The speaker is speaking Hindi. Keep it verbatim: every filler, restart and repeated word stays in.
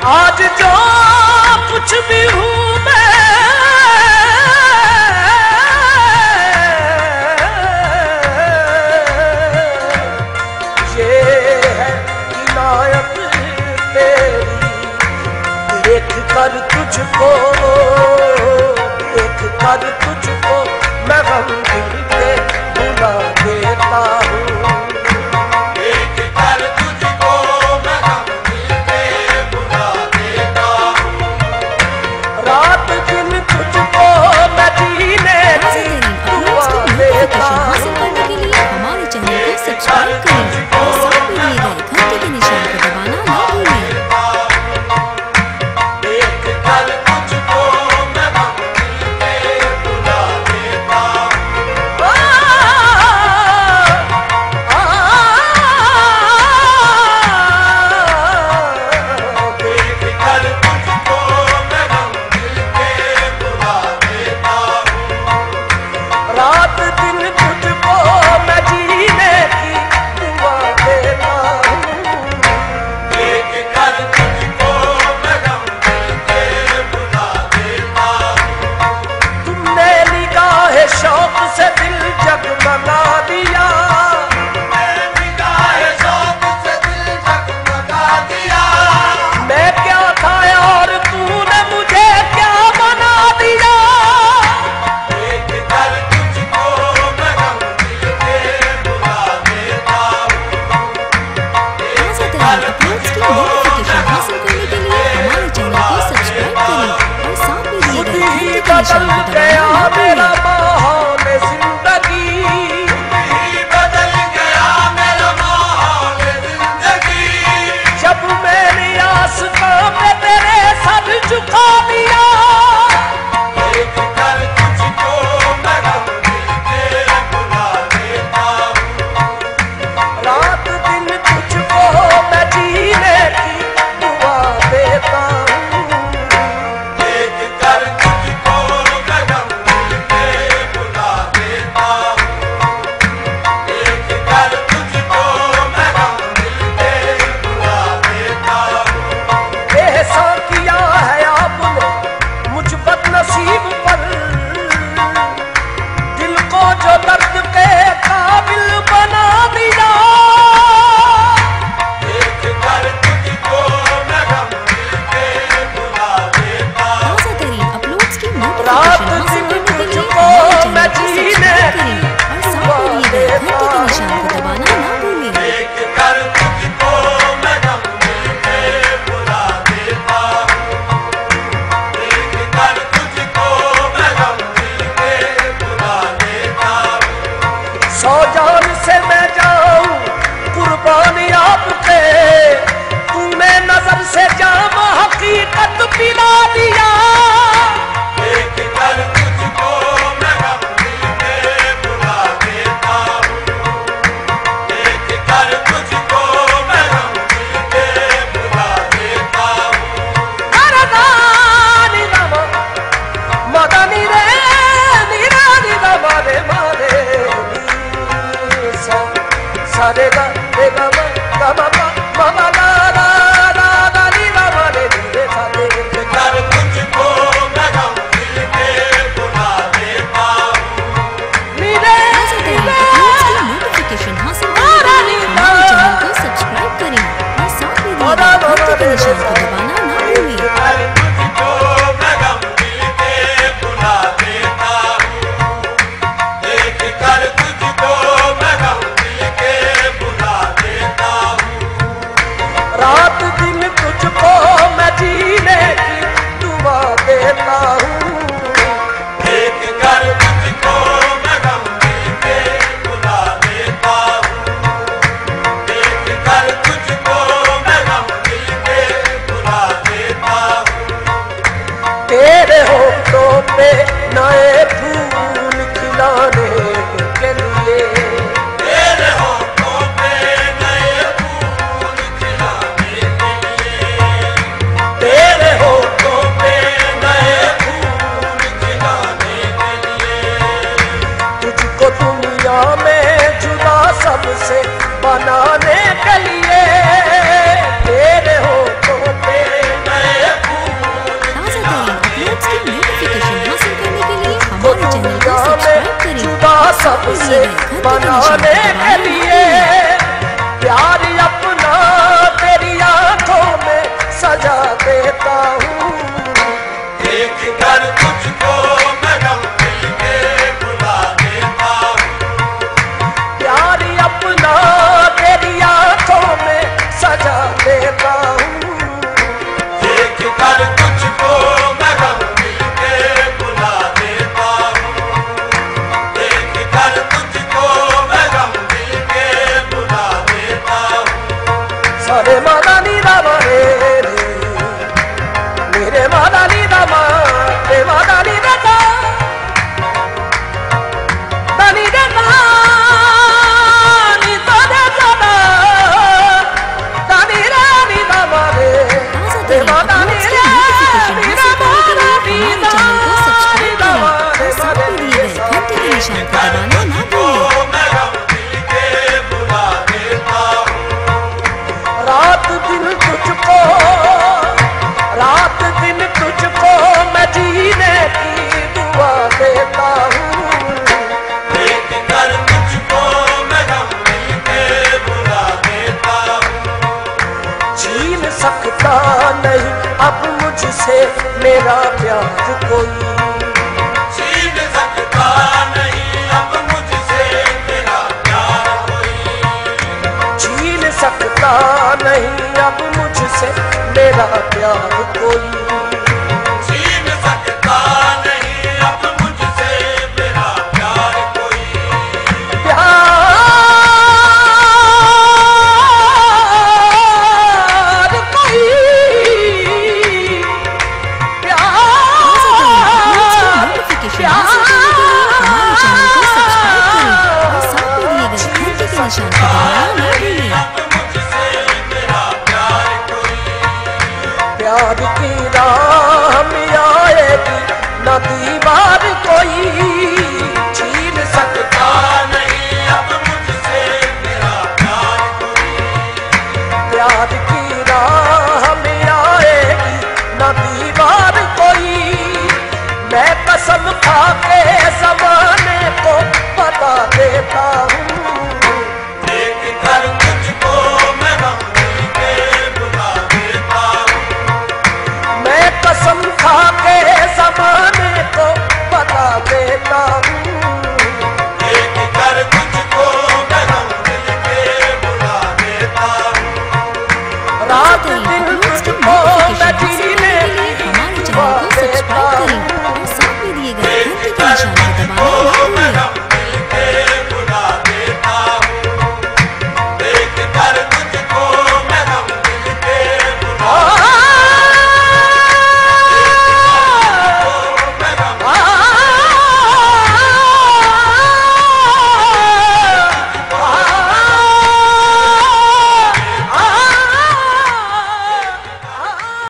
आज जो कुछ भी हूँ मैं, ये है इनायत तेरी। देख कर तुझको, देख कर तुझको मैं गम दिल के भुला देता हूँ। हासिल करने के लिए हमारे चैनल को सब्सक्राइब करें और साथ में दिए गए घंटे के निशान को दबाना ना भूलें। से बनाने के लिए प्यार अपना तेरी आंखों में सजा देता हूँ। देख कर तुझको मैं गम दिल के बुला देता हूँ। प्यार अपना तेरी आंखों में सजा देता हूँ। देख कर तुझको मैं गम दिल के बुला देता हूँ। देख कर तुझको मैं गम दिल के बुला देता हूँ। सारे मादा नीदा मारे रे मेरे मादा नीदा मारे मादा नीदा दा दानी दा दानी दा दा दा दानी रा नीदा मारे ताज़ा मादा तरीन अपलोड्स की नोटिफिकेशन हासिल करने के लिए हमारे चैनल को सब्सक्राइब करें और साथ में दिए गए घंटे के निशान को दबाना ना भूलें। मैं गम दिल के बुला देता हूँ। रात दिन तुझको रात दिन तुझको मैं जीने की दुआ देता हूँ। देख कर तुझको मैं गम दिल के बुला देता हूँ। छीन सकता नहीं अब मुझसे मेरा प्यार कोई। छीन सकता नहीं अब मुझसे तेरा प्यार कोई। छीन सकता नहीं अब मुझसे मेरा प्यार कोई। छीन सकता नहीं अब मुझसे मेरा प्यार कोई। प्यार कोई ताज़ा तरीन अपलोड्स की नोटिफिकेशन हासिल करने के लिए हमारे चैनल को सब्सक्राइब करें और साथ में दिए गए घंटे के निशान को दबाना ना भूलें। प्यार की राह में आएगी न दीवार कोई।